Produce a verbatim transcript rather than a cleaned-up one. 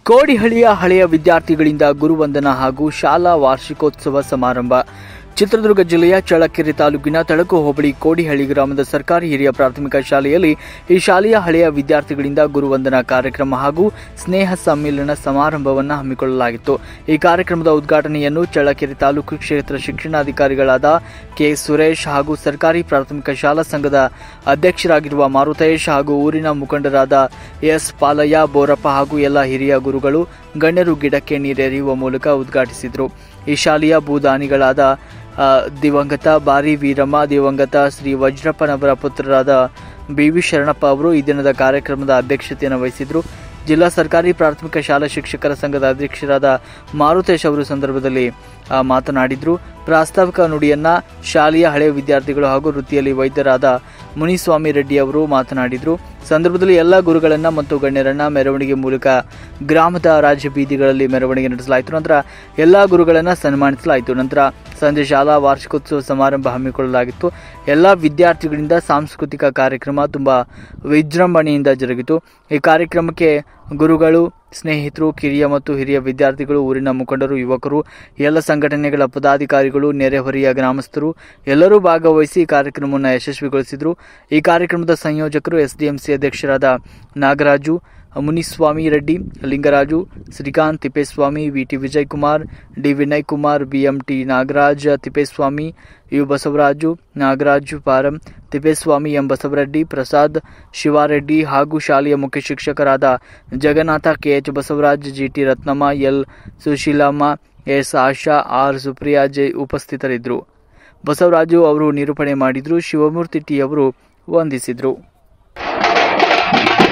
ಕೋಡಿಹಳ್ಳಿಯ ಹಳೆಯ ವಿದ್ಯಾರ್ಥಿಗಳಿಂದ ಗುರುವಂದನಾ ಹಾಗೂ ಶಾಲಾ ವಾರ್ಷಿಕೋತ್ಸವ ಸಮಾರಂಭ. ಚಿತ್ರದುರ್ಗ ಜಿಲ್ಲೆಯ ಚಳ್ಳಕೆರೆ ತಾಲೂಕಿನ ತಳಕು ಹೋಬಳಿ ಕೋಡಿಹಳ್ಳಿ ಗ್ರಾಮದ ಸರ್ಕಾರಿ ಹಿರಿಯ ಪ್ರಾಥಮಿಕ ಶಾಲೆಯಲ್ಲಿ ಈ ಶಾಲೆಯ ಹಳೆಯ ವಿದ್ಯಾರ್ಥಿಗಳಿಂದ ಗುರುವಂದನಾ ಕಾರ್ಯಕ್ರಮ ಹಾಗೂ ಸ್ನೇಹ ಸಮ್ಮೇಳನ ಸಮಾರಂಭವನ್ನು ಹಮ್ಮಿಕೊಳ್ಳಲಾಗಿತ್ತು. ಈ ಕಾರ್ಯಕ್ರಮದ ಉದ್ಘಾಟನೆಯನ್ನು ಚಳ್ಳಕೆರೆ ತಾಲೂಕು ಕ್ಷೇತ್ರ ಶಿಕ್ಷಣಾಧಿಕಾರಿಗಳಾದ ಕೆ ಸುರೇಶ್ ಹಾಗೂ ಸರ್ಕಾರಿ ಪ್ರಾಥಮಿಕ ಶಾಲಾ ಸಂಘದ ಅಧ್ಯಕ್ಷರಾಗಿರುವ ಮಾರುತೇಶ್ ಹಾಗೂ ಊರಿನ ಮುಖಂಡರಾದ ಎಸ್ ಪಾಲಯ್ಯ, ಬೋರಪ್ಪ ಹಾಗೂ ಎಲ್ಲ ಹಿರಿಯ ಗುರುಗಳು ಗಣ್ಯರು ಗಿಡಕ್ಕೆ ನೀರೆರೆಯುವ ಮೂಲಕ ಉದ್ಘಾಟಿಸಿದರು. ಈ ಶಾಲೆಯ ಭೂದಾನಿಗಳಾದ ದಿವಂಗತ ಬಾರಿ ವೀರಮ್ಮ, ದಿವಂಗತ ಶ್ರೀ ವಜ್ರಪ್ಪನವರ ಪುತ್ರರಾದ ಬಿ ವಿ ಶರಣಪ್ಪ ಅವರು ಈ ದಿನದ ಕಾರ್ಯಕ್ರಮದ ಅಧ್ಯಕ್ಷತೆಯನ್ನು ವಹಿಸಿದರು. ಜಿಲ್ಲಾ ಸರ್ಕಾರಿ ಪ್ರಾಥಮಿಕ ಶಾಲಾ ಶಿಕ್ಷಕರ ಸಂಘದ ಅಧ್ಯಕ್ಷರಾದ ಮಾರುತೇಶ್ ಅವರು ಸಂದರ್ಭದಲ್ಲಿ ಮಾತನಾಡಿದರು. ಪ್ರಾಸ್ತಾವಿಕ ನುಡಿಯನ್ನ ಶಾಲೆಯ ಹಳೆಯ ವಿದ್ಯಾರ್ಥಿಗಳು ಹಾಗೂ ವೃತ್ತಿಯಲ್ಲಿ ವೈದ್ಯರಾದ ಮುನಿಸ್ವಾಮಿ ರೆಡ್ಡಿ ಅವರು ಮಾತನಾಡಿದರು. ಸಂದರ್ಭದಲ್ಲಿ ಎಲ್ಲ ಗುರುಗಳನ್ನ ಮತ್ತು ಗಣ್ಯರನ್ನ ಮೆರವಣಿಗೆ ಮೂಲಕ ಗ್ರಾಮದ ರಾಜ್ಯ ಬೀದಿಗಳಲ್ಲಿ ಮೆರವಣಿಗೆ ನಡೆಸಲಾಯಿತು. ನಂತರ ಎಲ್ಲ ಗುರುಗಳನ್ನ ಸನ್ಮಾನಿಸಲಾಯಿತು. ನಂತರ ಸಂಜೆ ಶಾಲಾ ವಾರ್ಷಿಕೋತ್ಸವ ಸಮಾರಂಭ ಹಮ್ಮಿಕೊಳ್ಳಲಾಗಿತ್ತು. ಎಲ್ಲ ವಿದ್ಯಾರ್ಥಿಗಳಿಂದ ಸಾಂಸ್ಕೃತಿಕ ಕಾರ್ಯಕ್ರಮ ತುಂಬಾ ವಿಜೃಂಭಣೆಯಿಂದ ಜರುಗಿತು. ಈ ಕಾರ್ಯಕ್ರಮಕ್ಕೆ ಗುರುಗಳು, ಸ್ನೇಹಿತರು, ಕಿರಿಯ ಮತ್ತು ಹಿರಿಯ ವಿದ್ಯಾರ್ಥಿಗಳು, ಊರಿನ ಮುಖಂಡರು, ಯುವಕರು, ಎಲ್ಲ ಸಂಘಟನೆಗಳ ಪದಾಧಿಕಾರಿಗಳು, ನೆರೆಹೊರೆಯ ಗ್ರಾಮಸ್ಥರು ಎಲ್ಲರೂ ಭಾಗವಹಿಸಿ ಕಾರ್ಯಕ್ರಮವನ್ನು ಯಶಸ್ವಿಗೊಳಿಸಿದರು. ಈ ಕಾರ್ಯಕ್ರಮದ ಸಂಯೋಜಕರು ಎಸ್ಡಿಎಂಸಿ ಅಧ್ಯಕ್ಷರಾದ Nagaraju, Muniswamy Reddy, Lingaraju, Srikanth, Thippeswamy, VT Vijayakumar, D Vinay Kumar, BMT Nagaraj, Thippeswamy, U Basavaraju, Nagaraju ಪಾರಂ, ತಿಪ್ಪೇಸ್ವಾಮಿ, ಎಂ ಬಸವರೆಡ್ಡಿ, ಪ್ರಸಾದ್, ಶಿವಾರೆಡ್ಡಿ ಹಾಗೂ ಶಾಲೆಯ ಮುಖ್ಯ ಶಿಕ್ಷಕರಾದ Jagannatha, KH Basavaraj, GT Ratnamma, L Sushilamma, S Asha, R Supriya J ಉಪಸ್ಥಿತರಿದ್ದರು. ಬಸವರಾಜು ಅವರು ನಿರೂಪಣೆ ಮಾಡಿದರು. ಶಿವಮೂರ್ತಿ ಟಿ ಅವರು ವಂದಿಸಿದರು.